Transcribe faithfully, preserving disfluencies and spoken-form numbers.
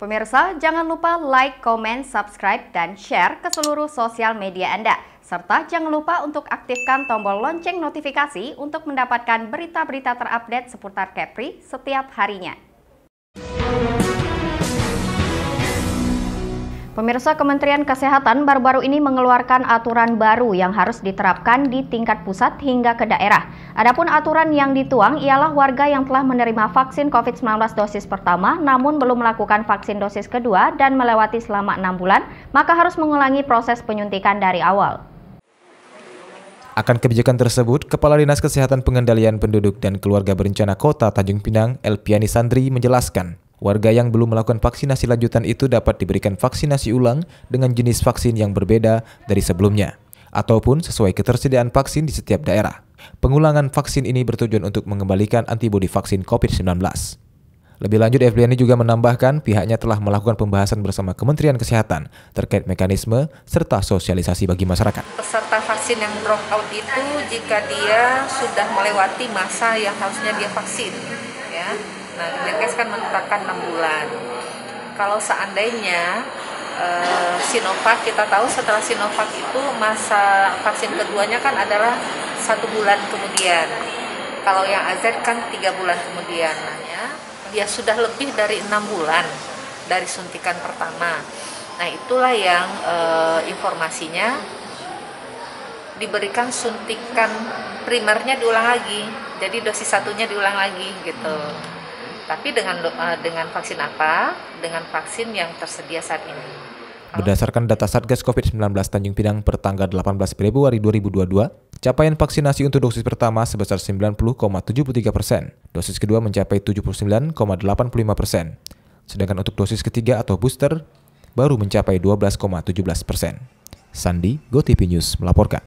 Pemirsa, jangan lupa like, comment, subscribe, dan share ke seluruh sosial media Anda. Serta jangan lupa untuk aktifkan tombol lonceng notifikasi untuk mendapatkan berita-berita terupdate seputar Kepri setiap harinya. Pemirsa, Kementerian Kesehatan baru-baru ini mengeluarkan aturan baru yang harus diterapkan di tingkat pusat hingga ke daerah. Adapun aturan yang dituang ialah warga yang telah menerima vaksin COVID sembilan belas dosis pertama namun belum melakukan vaksin dosis kedua dan melewati selama enam bulan, maka harus mengulangi proses penyuntikan dari awal. Akan kebijakan tersebut, Kepala Dinas Kesehatan Pengendalian Penduduk dan Keluarga Berencana Kota Tanjung Pinang, Elpiani Sandri, menjelaskan, warga yang belum melakukan vaksinasi lanjutan itu dapat diberikan vaksinasi ulang dengan jenis vaksin yang berbeda dari sebelumnya, ataupun sesuai ketersediaan vaksin di setiap daerah. Pengulangan vaksin ini bertujuan untuk mengembalikan antibodi vaksin COVID sembilan belas. Lebih lanjut, Elpiani juga menambahkan pihaknya telah melakukan pembahasan bersama Kementerian Kesehatan terkait mekanisme serta sosialisasi bagi masyarakat. Peserta vaksin yang drop out itu jika dia sudah melewati masa yang harusnya dia vaksin, ya. Nah, Kemenkes kan menetapkan enam bulan. Kalau seandainya eh, Sinovac, kita tahu setelah Sinovac itu masa vaksin keduanya kan adalah satu bulan kemudian. Kalau yang A Z kan tiga bulan kemudian. Nah, ya, dia sudah lebih dari enam bulan dari suntikan pertama. Nah, itulah yang eh, informasinya diberikan suntikan primernya diulang lagi. Jadi dosis satunya diulang lagi gitu. Tapi dengan dengan vaksin apa? Dengan vaksin yang tersedia saat ini. Berdasarkan data Satgas COVID sembilan belas Tanjung Pinang per tanggal delapan belas Februari dua ribu dua puluh dua, capaian vaksinasi untuk dosis pertama sebesar sembilan puluh koma tujuh puluh tiga persen, dosis kedua mencapai tujuh puluh sembilan koma delapan puluh lima persen, sedangkan untuk dosis ketiga atau booster baru mencapai dua belas koma tujuh belas persen. Sandi, GoTV News melaporkan.